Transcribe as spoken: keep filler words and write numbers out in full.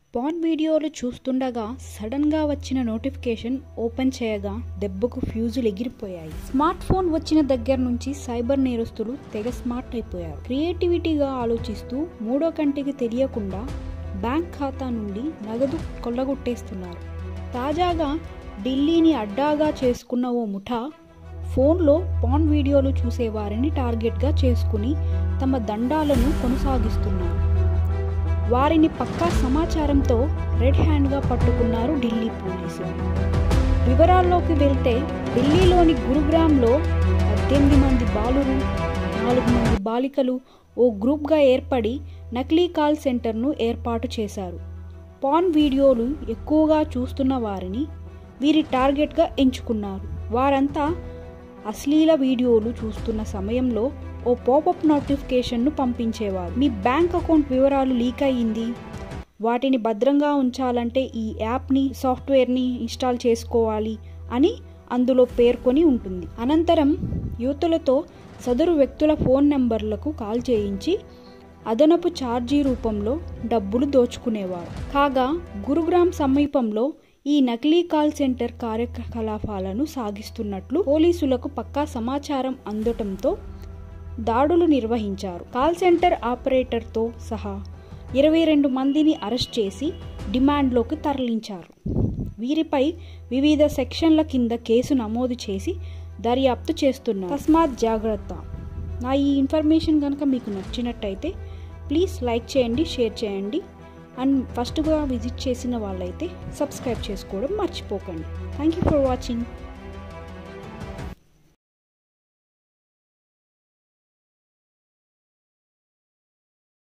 Pan వీడియోలు చూస్తుండగా సడన్గా వచ్చిన నోటిఫికేషన్ ఓపెన్ చేయగా దెబ్బకు ఫ్యూజులు ఎగిరిపోయాయి. స్మార్ట్ ఫోన్ వచ్చిన దగ్గర నుంచి సైబర్ నేరస్తులు తెగ స్మార్ట్ అయిపోయారు. క్రియేటివిటీగా ఆలోచిస్తూ మూడో కంటికి తెలియకుండా బ్యాంక్ ఖాతా నుండి నగదు కొల్లగొట్టేస్తున్నారు. తాజాగా ఢిల్లీని అడ్డాగా చేసుకున్న ఓ ముఠా ఫోన్లో పాన్ వీడియోలు చూసేవారిని టార్గెట్గా చేసుకుని తమ దండాలను కొనసాగిస్తున్నారు. వారిని పక్కా సమాచారంతో రెడ్ హ్యాండ్గా పట్టుకున్నారు ఢిల్లీ పోలీసులు. వివరాల్లోకి వెళ్తే ఢిల్లీలోని గురుగ్రామ్లో పద్దెనిమిది మంది బాలురు, నాలుగు మంది బాలికలు ఓ గ్రూప్గా ఏర్పడి నకిలీ కాల్ సెంటర్ను ఏర్పాటు చేశారు. పాన్ వీడియోలు ఎక్కువగా చూస్తున్న వారిని వీరి టార్గెట్గా ఎంచుకున్నారు. వారంతా అశ్లీల వీడియోలు చూస్తున్న సమయంలో ఓ పాపప్ నోటిఫికేషన్ను పంపించేవారు. మీ బ్యాంక్ అకౌంట్ వివరాలు లీక్ అయ్యింది, వాటిని భద్రంగా ఉంచాలంటే ఈ యాప్ని సాఫ్ట్వేర్ని ఇన్స్టాల్ చేసుకోవాలి అని అందులో పేర్కొని ఉంటుంది. అనంతరం యువతులతో సదరు వ్యక్తుల ఫోన్ నెంబర్లకు కాల్ చేయించి అదనపు ఛార్జీ రూపంలో డబ్బులు దోచుకునేవారు. కాగా గురుగ్రామ్ సమీపంలో ఈ నకిలీ కాల్ సెంటర్ కార్యకలాపాలను సాగిస్తున్నట్లు పోలీసులకు పక్కా సమాచారం అందటంతో దాడులు నిర్వహించారు. కాల్ సెంటర్ ఆపరేటర్తో సహా ఇరవై రెండు మందిని అరెస్ట్ చేసి డిమాండ్లోకి తరలించారు. వీరిపై వివిధ సెక్షన్ల కింద కేసు నమోదు చేసి దర్యాప్తు చేస్తున్నారు. తస్మాత్ జాగ్రత్త. నా ఈ ఇన్ఫర్మేషన్ కనుక మీకు నచ్చినట్టయితే ప్లీజ్ లైక్ చేయండి, షేర్ చేయండి. అండ్ ఫస్ట్గా విజిట్ చేసిన వాళ్ళైతే సబ్స్క్రైబ్ చేసుకోవడం మర్చిపోకండి. Thank you for watching.